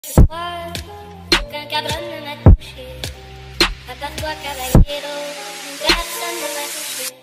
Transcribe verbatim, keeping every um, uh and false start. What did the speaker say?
Ce soir, aucun cabrón ne m'a touché. À part toi, caballero, personne ne m'a touché.